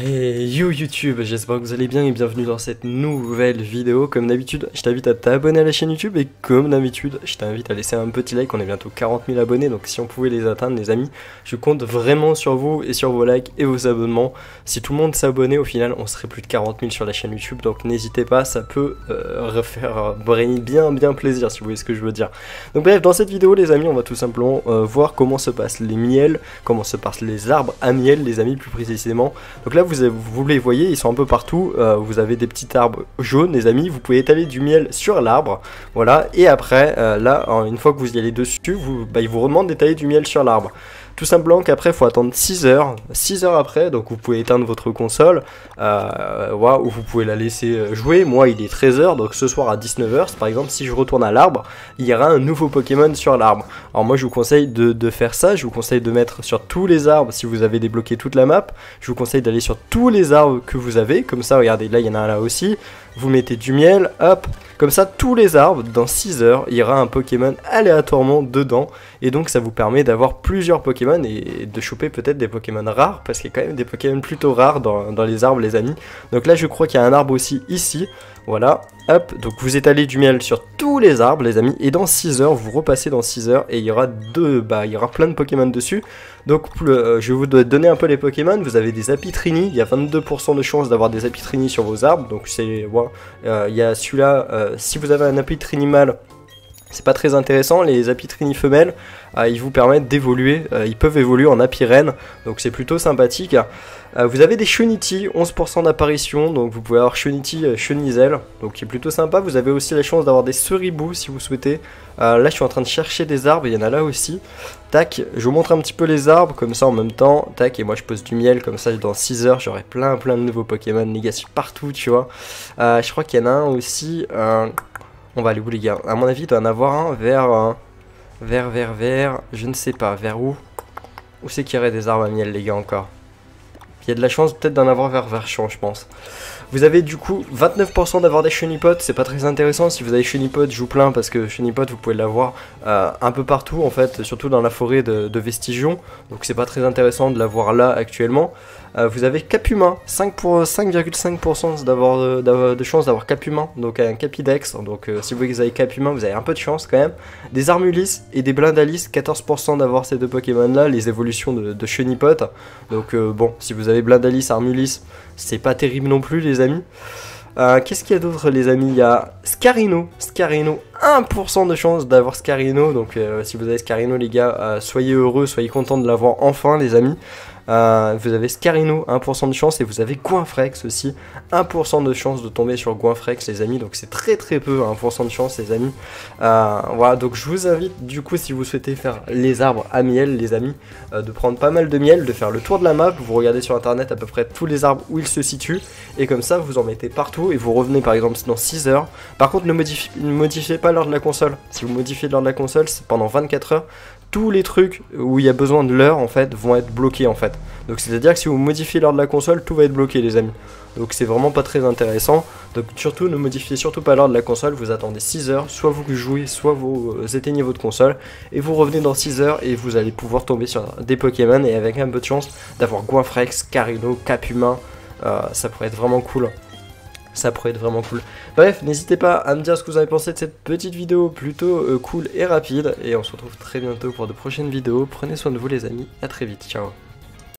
Hey yo YouTube, j'espère que vous allez bien et bienvenue dans cette nouvelle vidéo. Comme d'habitude, je t'invite à t'abonner à la chaîne YouTube et comme d'habitude, je t'invite à laisser un petit like. On est bientôt 40 000 abonnés, donc si on pouvait les atteindre les amis, je compte vraiment sur vous et sur vos likes et vos abonnements. Si tout le monde s'abonnait, au final, on serait plus de 40 000 sur la chaîne YouTube, donc n'hésitez pas, ça peut refaire bien plaisir si vous voyez ce que je veux dire. Donc bref, dans cette vidéo les amis, on va tout simplement voir comment se passent les miels, comment se passent les arbres à miel les amis plus précisément. Donc là vous les voyez, ils sont un peu partout, vous avez des petits arbres jaunes les amis, vous pouvez étaler du miel sur l'arbre, voilà, et après, là, une fois que vous y allez dessus, il vous redemande d'étaler du miel sur l'arbre. Tout simplement qu'après il faut attendre 6 heures après, donc vous pouvez éteindre votre console, voilà, ou vous pouvez la laisser jouer. Moi il est 13 heures, donc ce soir à 19 heures, par exemple si je retourne à l'arbre, il y aura un nouveau Pokémon sur l'arbre. Alors moi je vous conseille de faire ça, je vous conseille de mettre sur tous les arbres, si vous avez débloqué toute la map, je vous conseille d'aller sur tous les arbres que vous avez, comme ça regardez, là il y en a un là aussi, vous mettez du miel, hop, comme ça tous les arbres, dans 6 heures, il y aura un Pokémon aléatoirement dedans, et donc ça vous permet d'avoir plusieurs Pokémon et de choper peut-être des Pokémon rares, parce qu'il y a quand même des Pokémon plutôt rares dans les arbres les amis. Donc là je crois qu'il y a un arbre aussi ici, voilà, hop, donc vous étalez du miel sur tous les arbres les amis, et dans 6 heures, vous repassez dans 6 heures, et il y aura il y aura plein de Pokémon dessus. Donc je vais vous donner un peu les Pokémon. Vous avez des Apitrini, il y a 22% de chance d'avoir des Apitrini sur vos arbres, donc c'est, voilà, il y a celui-là, si vous avez un Apitrini mâle, c'est pas très intéressant. Les Apitrini femelles, ils vous permettent d'évoluer, ils peuvent évoluer en Apirène, donc c'est plutôt sympathique. Vous avez des Chunity, 11% d'apparition, donc vous pouvez avoir Chunity, Chenizel, donc qui est plutôt sympa. Vous avez aussi la chance d'avoir des Seribou si vous souhaitez. Là je suis en train de chercher des arbres, il y en a là aussi. Tac, je vous montre un petit peu les arbres, comme ça en même temps, tac, et moi je pose du miel, comme ça dans 6 heures j'aurai plein de nouveaux Pokémon Legacy partout, tu vois. Je crois qu'il y en a un aussi, on va aller où les gars? À mon avis il doit en avoir un vers, je ne sais pas, vers où? Où c'est qu'il y aurait des arbres à miel les gars encore? Il y a de la chance peut-être d'en avoir vers Verchamp, je pense. Vous avez du coup 29% d'avoir des Chenipotes, c'est pas très intéressant. Si vous avez Chenipote, je vous plains parce que Chenipote vous pouvez l'avoir un peu partout en fait, surtout dans la forêt de Vestigion. Donc c'est pas très intéressant de l'avoir là actuellement. Vous avez Capumin, 5,5% de chance d'avoir Capumin, donc un Capidex. Donc si vous avez Capumin, vous avez un peu de chance quand même. Des Armulis et des Blindalis, 14% d'avoir ces deux Pokémon là, les évolutions de Chenipote. Donc bon, si vous avez Blindalis, Armulis, c'est pas terrible non plus les amis. Qu'est-ce qu'il y a d'autre les amis? Il y a Scarino, 1% de chance d'avoir Scarino, donc si vous avez Scarino les gars, soyez heureux, soyez contents de l'avoir enfin les amis. Vous avez Scarino, 1% de chance, et vous avez Goinfrex aussi, 1% de chance de tomber sur Goinfrex les amis, donc c'est très peu, 1% de chance les amis. Voilà, donc je vous invite du coup si vous souhaitez faire les arbres à miel les amis, de prendre pas mal de miel, de faire le tour de la map, vous regardez sur internet à peu près tous les arbres où ils se situent, et comme ça vous en mettez partout, et vous revenez par exemple dans 6 heures. Par contre ne modifiez pas l'heure de la console, si vous modifiez l'heure de la console, c'est pendant 24 heures. Tous les trucs où il y a besoin de l'heure en fait vont être bloqués en fait. Donc c'est à dire que si vous modifiez l'heure de la console, tout va être bloqué les amis. Donc c'est vraiment pas très intéressant. Donc surtout ne modifiez surtout pas l'heure de la console, vous attendez 6 heures, soit vous jouez, soit vous éteignez votre console, et vous revenez dans 6 heures et vous allez pouvoir tomber sur des Pokémon, et avec un peu de chance d'avoir Goinfrex, Carino, Capumin, ça pourrait être vraiment cool. Ça pourrait être vraiment cool. Bref, n'hésitez pas à me dire ce que vous avez pensé de cette petite vidéo plutôt cool et rapide. Et on se retrouve très bientôt pour de prochaines vidéos. Prenez soin de vous les amis, à très vite, ciao.